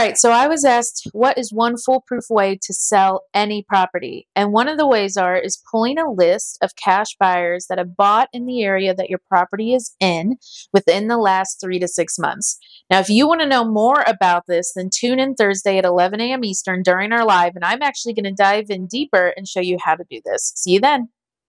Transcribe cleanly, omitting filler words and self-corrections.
right, so I was asked what is one foolproof way to sell any property? And one of the ways is pulling a list of cash buyers that have bought in the area that your property is in within the last 3 to 6 months. Now, if you want to know more about this, then tune in Thursday at 11 a.m. Eastern during our live, and I'm actually going to dive in deeper and show you how to do this. See you then.